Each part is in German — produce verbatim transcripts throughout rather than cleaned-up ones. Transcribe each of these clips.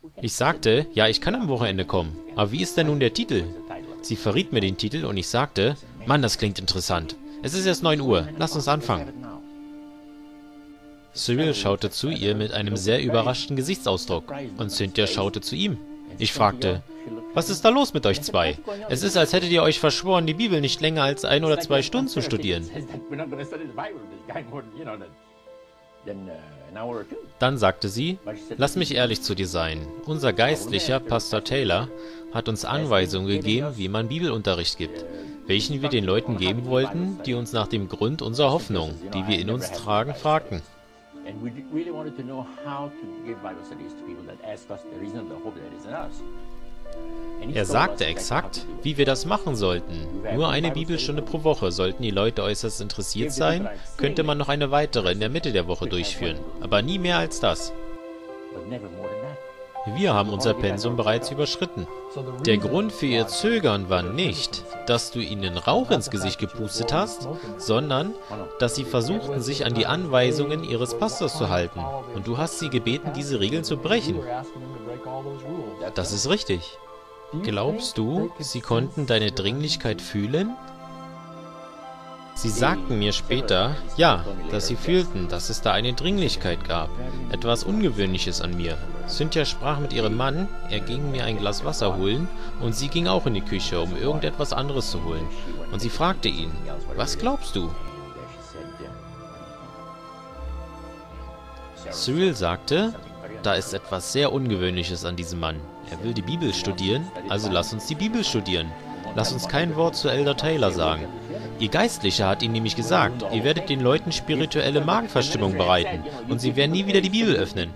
Ich sagte, ja, ich kann am Wochenende kommen. Aber wie ist denn nun der Titel? Sie verriet mir den Titel und ich sagte, Mann, das klingt interessant. Es ist erst neun Uhr, lass uns anfangen. Cyril schaute zu ihr mit einem sehr überraschten Gesichtsausdruck und Cynthia schaute zu ihm. Ich fragte, was ist da los mit euch zwei? Es ist, als hättet ihr euch verschworen, die Bibel nicht länger als ein oder zwei Stunden zu studieren. Dann sagte sie, lass mich ehrlich zu dir sein. Unser Geistlicher, Pastor Taylor, hat uns Anweisungen gegeben, wie man Bibelunterricht gibt, welchen wir den Leuten geben wollten, die uns nach dem Grund unserer Hoffnung, die wir in uns tragen, fragten. Er sagte exakt, wie wir das machen sollten. Nur eine Bibelstunde pro Woche. Sollten die Leute äußerst interessiert sein, könnte man noch eine weitere in der Mitte der Woche durchführen. Aber nie mehr als das. Wir haben unser Pensum bereits überschritten. Der Grund für ihr Zögern war nicht, dass du ihnen Rauch ins Gesicht gepustet hast, sondern, dass sie versuchten, sich an die Anweisungen ihres Pastors zu halten. Und du hast sie gebeten, diese Regeln zu brechen. Das ist richtig. Glaubst du, sie konnten deine Dringlichkeit fühlen? Sie sagten mir später, ja, dass sie fühlten, dass es da eine Dringlichkeit gab, etwas Ungewöhnliches an mir. Cynthia sprach mit ihrem Mann, er ging mir ein Glas Wasser holen und sie ging auch in die Küche, um irgendetwas anderes zu holen. Und sie fragte ihn, was glaubst du? Cyril sagte, da ist etwas sehr Ungewöhnliches an diesem Mann. Er will die Bibel studieren, also lass uns die Bibel studieren. Lass uns kein Wort zu Elder Taylor sagen. Ihr Geistlicher hat ihnen nämlich gesagt, ihr werdet den Leuten spirituelle Magenverstimmung bereiten und sie werden nie wieder die Bibel öffnen.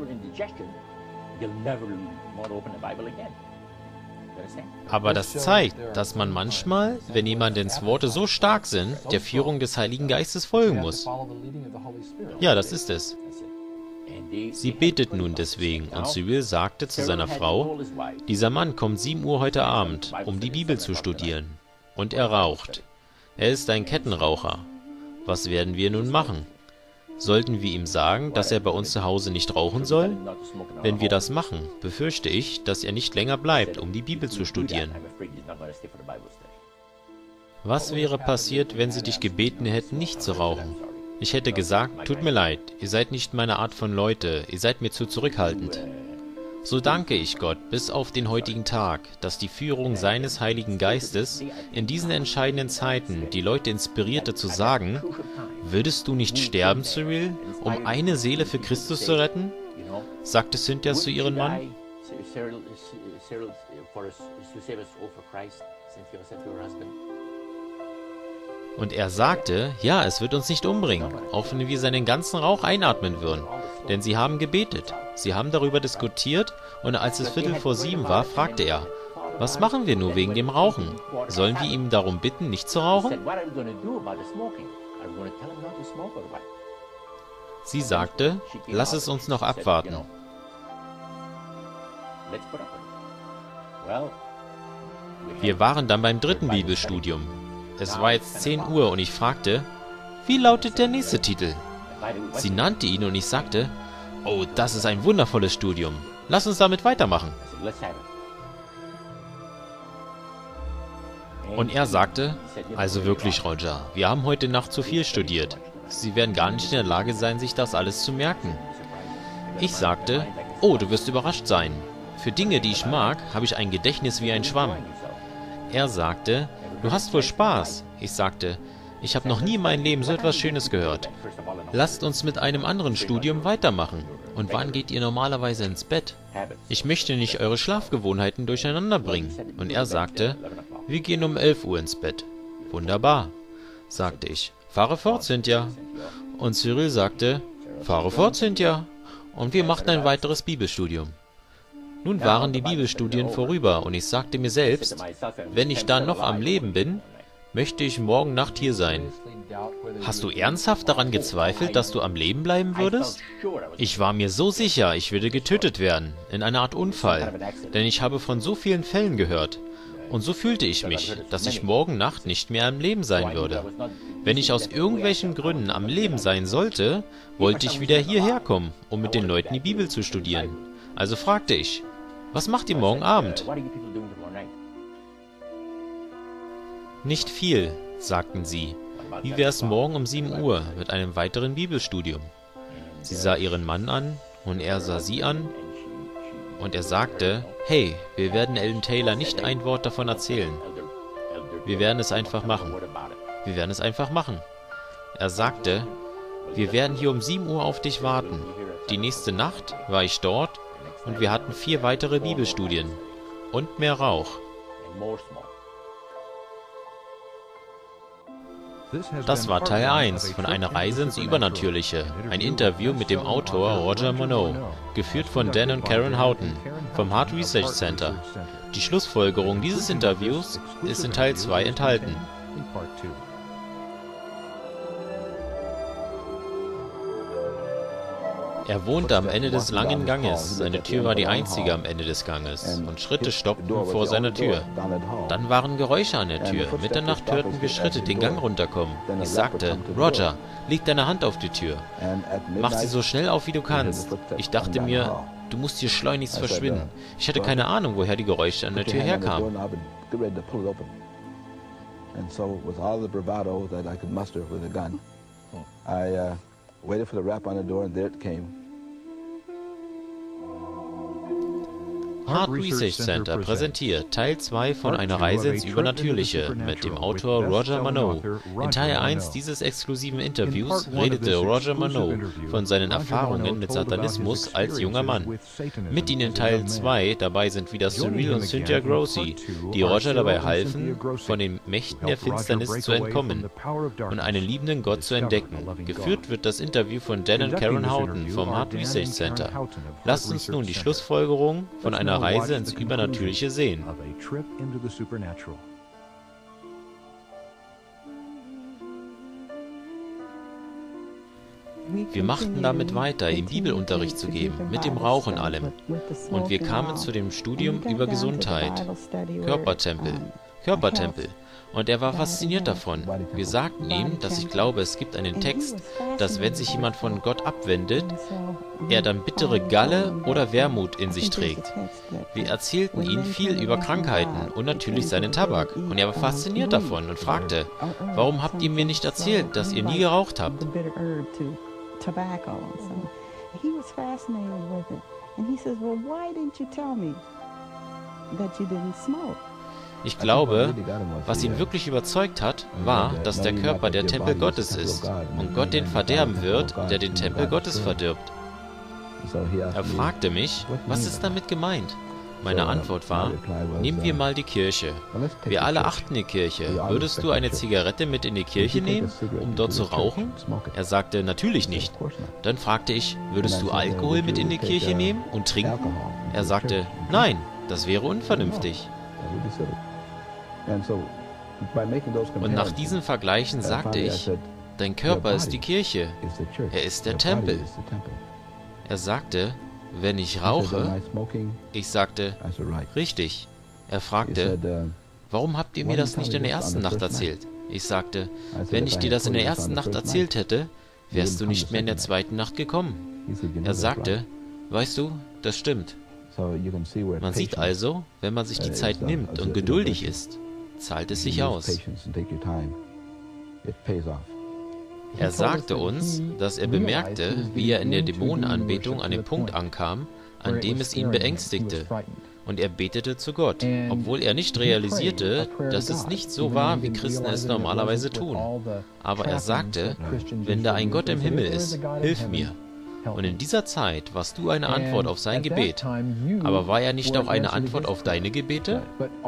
Aber das zeigt, dass man manchmal, wenn jemandens Worte so stark sind, der Führung des Heiligen Geistes folgen muss. Ja, das ist es. Sie beteten nun deswegen, und Cyril sagte zu seiner Frau, dieser Mann kommt sieben Uhr heute Abend, um die Bibel zu studieren. Und er raucht. Er ist ein Kettenraucher. Was werden wir nun machen? Sollten wir ihm sagen, dass er bei uns zu Hause nicht rauchen soll? Wenn wir das machen, befürchte ich, dass er nicht länger bleibt, um die Bibel zu studieren. Was wäre passiert, wenn sie dich gebeten hätten, nicht zu rauchen? Ich hätte gesagt, tut mir leid, ihr seid nicht meine Art von Leute, ihr seid mir zu zurückhaltend. So danke ich Gott bis auf den heutigen Tag, dass die Führung seines Heiligen Geistes in diesen entscheidenden Zeiten die Leute inspirierte zu sagen, würdest du nicht sterben, Cyril, um eine Seele für Christus zu retten? Sagte Cynthia zu ihrem Mann. Und er sagte, ja, es wird uns nicht umbringen, auch wenn wir seinen ganzen Rauch einatmen würden. Denn sie haben gebetet, sie haben darüber diskutiert, und als es Viertel vor sieben war, fragte er, was machen wir nur wegen dem Rauchen? Sollen wir ihm darum bitten, nicht zu rauchen? Sie sagte, lass es uns noch abwarten. Wir waren dann beim dritten Bibelstudium. Es war jetzt zehn Uhr und ich fragte, wie lautet der nächste Titel? Sie nannte ihn und ich sagte, oh, das ist ein wundervolles Studium. Lass uns damit weitermachen. Und er sagte, also wirklich, Roger, wir haben heute Nacht zu viel studiert. Sie werden gar nicht in der Lage sein, sich das alles zu merken. Ich sagte, oh, du wirst überrascht sein. Für Dinge, die ich mag, habe ich ein Gedächtnis wie ein Schwamm. Er sagte, du hast wohl Spaß. Ich sagte, ich habe noch nie in meinem Leben so etwas Schönes gehört. Lasst uns mit einem anderen Studium weitermachen. Und wann geht ihr normalerweise ins Bett? Ich möchte nicht eure Schlafgewohnheiten durcheinander bringen. Und er sagte, wir gehen um elf Uhr ins Bett. Wunderbar, sagte ich. Fahre fort, Cynthia. Und Cyril sagte, fahre fort, Cynthia. Und wir machten ein weiteres Bibelstudium. Nun waren die Bibelstudien vorüber und ich sagte mir selbst, wenn ich dann noch am Leben bin, möchte ich morgen Nacht hier sein. Hast du ernsthaft daran gezweifelt, dass du am Leben bleiben würdest? Ich war mir so sicher, ich würde getötet werden, in einer Art Unfall, denn ich habe von so vielen Fällen gehört. Und so fühlte ich mich, dass ich morgen Nacht nicht mehr am Leben sein würde. Wenn ich aus irgendwelchen Gründen am Leben sein sollte, wollte ich wieder hierher kommen, um mit den Leuten die Bibel zu studieren. Also fragte ich, was macht ihr morgen Abend? Nicht viel, sagten sie. Wie wär's morgen um sieben Uhr mit einem weiteren Bibelstudium? Sie sah ihren Mann an und er sah sie an und er sagte, hey, wir werden Ellen Taylor nicht ein Wort davon erzählen. Wir werden es einfach machen. Wir werden es einfach machen. Er sagte, wir werden hier um sieben Uhr auf dich warten. Die nächste Nacht war ich dort und wir hatten vier weitere Bibelstudien und mehr Rauch. Das war Teil eins von Einer Reise ins Übernatürliche, ein Interview mit dem Autor Roger Monod, geführt von Dan und Karen Houghton vom Heart Research Center. Die Schlussfolgerung dieses Interviews ist in Teil zwei enthalten. Er wohnte am Ende des langen Ganges, seine Tür war die einzige am Ende des Ganges, und Schritte stoppten vor seiner Tür. Dann waren Geräusche an der Tür, Mitternacht hörten wir Schritte den Gang runterkommen. Ich sagte, Roger, leg deine Hand auf die Tür. Mach sie so schnell auf, wie du kannst. Ich dachte mir, du musst hier schleunigst verschwinden. Ich hatte keine Ahnung, woher die Geräusche an der Tür herkamen. Waited for the rap on the door and there it came. Heart Research Center präsentiert Teil zwei von Einer Reise ins Übernatürliche mit dem Autor Roger Monod. In Teil eins dieses exklusiven Interviews redete Roger Monod von seinen Erfahrungen mit Satanismus als junger Mann. Mit ihnen in Teil zwei dabei sind wieder Cyril und Cynthia Grossi, die Roger dabei halfen, von den Mächten der Finsternis zu entkommen und einen liebenden Gott zu entdecken. Geführt wird das Interview von Dan und Karen Houghton vom Heart Research Center. Lasst uns nun die Schlussfolgerung von einer Reise ins Übernatürliche sehen. Wir machten damit weiter, ihm Bibelunterricht zu geben, mit dem Rauch und allem. Und wir kamen zu dem Studium über Gesundheit, Körpertempel, Körpertempel. Und er war fasziniert davon. Wir sagten ihm, dass ich glaube, es gibt einen Text, dass wenn sich jemand von Gott abwendet, er dann bittere Galle oder Wermut in sich trägt. Wir erzählten ihm viel über Krankheiten und natürlich seinen Tabak. Und er war fasziniert davon und fragte, warum habt ihr mir nicht erzählt, dass ihr nie geraucht habt? Ich glaube, was ihn wirklich überzeugt hat, war, dass der Körper der Tempel Gottes ist und Gott den verderben wird, der den Tempel Gottes verdirbt. Er fragte mich, was ist damit gemeint? Meine Antwort war, nehmen wir mal die Kirche. Wir alle achten die Kirche. Würdest du eine Zigarette mit in die Kirche nehmen, um dort zu rauchen? Er sagte, natürlich nicht. Dann fragte ich, würdest du Alkohol mit in die Kirche nehmen und trinken? Er sagte, nein, das wäre unvernünftig. Und nach diesen Vergleichen sagte ich, dein Körper ist die Kirche, er ist der Tempel. Er sagte, wenn ich rauche, ich sagte, richtig. Er fragte, warum habt ihr mir das nicht in der ersten Nacht erzählt? Ich sagte, wenn ich dir das in der ersten Nacht erzählt hätte, wärst du nicht mehr in der zweiten Nacht gekommen. Er sagte, weißt du, das stimmt. Man sieht also, wenn man sich die Zeit nimmt und geduldig ist, zahlt es sich aus. Er sagte uns, dass er bemerkte, wie er in der Dämonenanbetung an den Punkt ankam, an dem es ihn beängstigte. Und er betete zu Gott, obwohl er nicht realisierte, dass es nicht so war, wie Christen es normalerweise tun. Aber er sagte, wenn da ein Gott im Himmel ist, hilf mir. Und in dieser Zeit warst du eine Antwort auf sein Gebet. Aber war er nicht auch eine Antwort auf deine Gebete?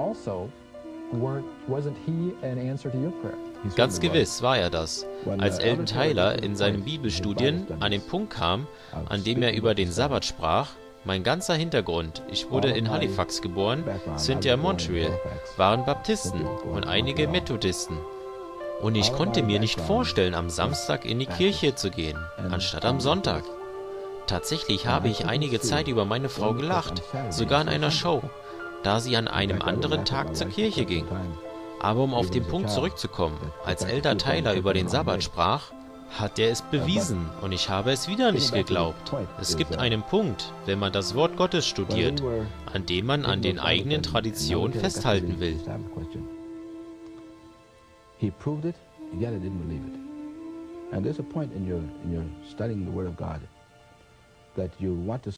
Ganz gewiss war er das. Als Ellen Taylor in seinen Bibelstudien an den Punkt kam, an dem er über den Sabbat sprach, mein ganzer Hintergrund, ich wurde in Halifax geboren, Cynthia in Montreal, waren Baptisten und einige Methodisten. Und ich konnte mir nicht vorstellen, am Samstag in die Kirche zu gehen, anstatt am Sonntag. Tatsächlich habe ich einige Zeit über meine Frau gelacht, sogar in einer Show, da sie an einem anderen Tag zur Kirche ging. Aber um auf den Punkt zurückzukommen, als Elder Taylor über den Sabbat sprach, hat er es bewiesen, und ich habe es wieder nicht geglaubt. Es gibt einen Punkt, wenn man das Wort Gottes studiert, an dem man an den eigenen Traditionen festhalten will. He proved it, yet I didn't believe it. And there's a point in your in your studying the Word of God that you want to